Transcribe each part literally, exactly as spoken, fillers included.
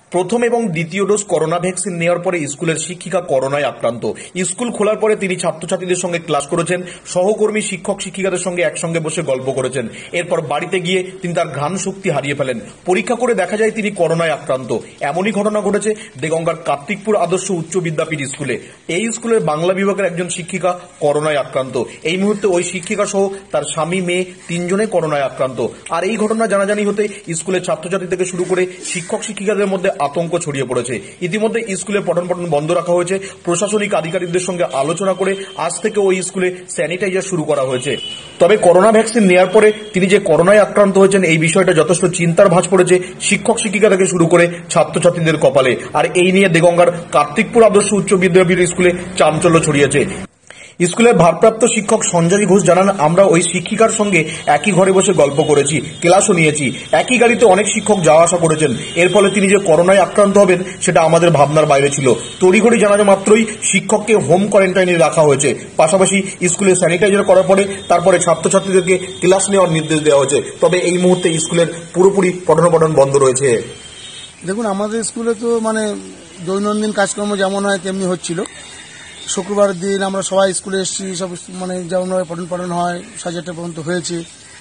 প্রথম এবং দ্বিতীয় ডোজ করোনা ভ্যাকসিন নেওয়ার পরে স্কুলের শিক্ষিকা করোনায় আক্রান্ত। স্কুল খোলার পরে তিনি ছাত্রছাত্রীদের সঙ্গে ক্লাস করেছেন, সহকর্মী শিক্ষক শিক্ষিকাদের সঙ্গে একসঙ্গে বসে গল্প করেছেন। এরপর বাড়িতে গিয়ে তিনি তার ঘ্রাণ শক্তি হারিয়ে ফেলেন। পরীক্ষা করে দেখা যায় তিনি করোনায় আক্রান্ত। এমনই ঘটনা ঘটেছে দেগঙ্গার কার্তিকপুর আদর্শ উচ্চ বিদ্যাপীঠ স্কুলে। এই স্কুলের বাংলা বিভাগের একজন শিক্ষিকা করোনায় আক্রান্ত। এই মুহূর্তে ওই শিক্ষিকা সহ তার স্বামী, মেয়ে তিনজনে করোনায় আক্রান্ত। আর এই ঘটনা জানাজানি হতে স্কুলের ছাত্রছাত্রী থেকে শুরু করে শিক্ষক শিক্ষিকাদের মধ্যে আতঙ্ক ছড়িয়ে পড়েছে। ইতিমধ্যে স্কুলে পঠন পাঠন বন্ধ রাখা হয়েছে। প্রশাসনিক আধিকারিকদের সঙ্গে আলোচনা করে আজ থেকে ওই স্কুলে স্যানিটাইজার শুরু করা হয়েছে। তবে করোনা ভ্যাকসিন নেওয়ার পরে তিনি যে করোনায় আক্রান্ত হয়েছেন এই বিষয়টা যথেষ্ট চিন্তার ভাঁজ পড়েছে শিক্ষক শিক্ষিকা থেকে শুরু করে ছাত্রছাত্রীদের কপালে। আর এই নিয়ে দেগঙ্গার কার্তিকপুর আদর্শ উচ্চ বিদ্যাপীঠ স্কুলে চাঞ্চল্য ছড়িয়েছে। স্কুলের ভারপ্রাপ্ত শিক্ষক সঞ্জয় ঘোষ জানান, আমরা ওই শিক্ষিকার সঙ্গে একই ঘরে বসে গল্প করেছি, ক্লাসও নিয়েছি। একই গাড়িতে অনেক শিক্ষক যাওয়া আসা করেছেন। এর ফলে তিনি যে করোনায় আক্রান্ত হবেন সেটা আমাদের ভাবনার বাইরে ছিল। তড়িঘড়ি জানাজা মাত্রই শিক্ষককে হোম কোয়ারেন্টাইনে রাখা হয়েছে। পাশাপাশি স্কুলে স্যানিটাইজার করার পরে তারপরে ছাত্রছাত্রীদেরকে ক্লাস নেওয়ার নির্দেশ দেওয়া হয়েছে। তবে এই মুহূর্তে স্কুলের পুরোপুরি পঠন পাঠন বন্ধ রয়েছে। দেখুন, আমাদের স্কুলে তো মানে দৈনন্দিন কাজকর্ম যেমন হয় তেমনি হচ্ছিল। শুক্রবার দিন আমরা সবাই স্কুলে এসেছি, সব মানে যেমনভাবে পঠন পাঠন হয় সাড়ে চারটে পর্যন্ত হয়েছে।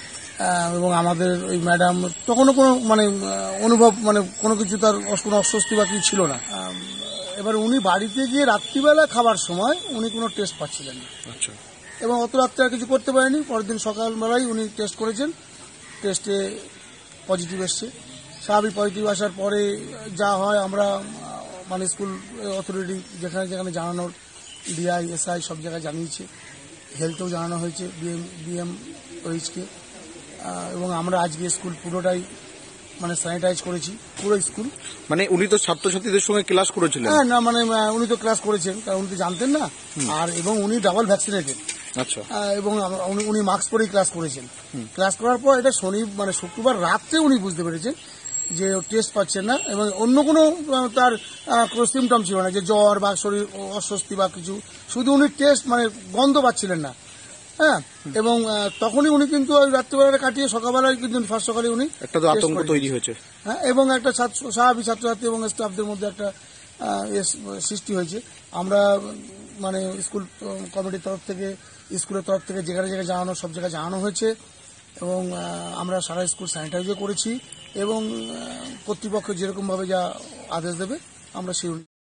এবং আমাদের ওই ম্যাডাম তখনও কোনো মানে অনুভব মানে কোনো কিছু তার কোনো অস্বস্তি বা কিছু ছিল না। এবার উনি বাড়িতে গিয়ে রাত্রিবেলা খাবার সময় উনি কোনো টেস্ট পাচ্ছিলেন না। আচ্ছা। এবং অত রাত্রে আর কিছু করতে পারেনি। পরের দিন সকালবেলায় উনি টেস্ট করেছেন, টেস্টে পজিটিভ এসছে। স্বাভাবিক পজিটিভ আসার পরে যা হয় আমরা মানে স্কুল অথরিটি যেখানে যেখানে জানানোর ডিআই, এসআই সব জায়গায় জানিয়েছে, হেলথেও জানানো হয়েছে, বিএম বিএম ওইচকে। এবং আমরা আজকে স্কুল পুরোটাই মানে স্যানিটাইজ করেছি, পুরো স্কুল। মানে উনি তো ছাত্রছাত্রীদের সঙ্গে ক্লাস করেছিলেন? হ্যাঁ, না মানে উনি তো ক্লাস করেছেন, কারণ উনি তো জানতেন না। আর এবং উনি ডাবল ভ্যাকসিনেটেড। আচ্ছা। এবং উনি মাস্ক পরেই ক্লাস করেছেন। ক্লাস করার পর এটা শনি মানে শুক্রবার রাত্রে উনি বুঝতে পেরেছেন যে টেস্ট পাচ্ছেন না এবং অন্য কোনো তার কোনো সিমটম ছিল না, যে জ্বর বা শরীর অস্বস্তি বা কিছু। শুধু উনি টেস্ট মানে গন্ধ পাচ্ছিলেন না। হ্যাঁ, এবং তখনই উনি কিন্তু রাত্রিবেলা কাটিয়ে সকালবেলায় কিন্তু ফার্স্ট সকালে উনি একটা তো আতঙ্ক তৈরি হয়েছে। হ্যাঁ, এবং একটা স্বাভাবিক ছাত্রছাত্রী এবং স্টাফদের মধ্যে একটা সৃষ্টি হয়েছে। আমরা মানে স্কুল কমিটির তরফ থেকে, স্কুলের তরফ থেকে যেখানে যেখানে জানানো সব জায়গায় জানানো হয়েছে এবং আমরা সারা স্কুল স্যানিটাইজও করেছি এবং কর্তৃপক্ষ যেরকমভাবে যা আদেশ দেবে আমরা সেই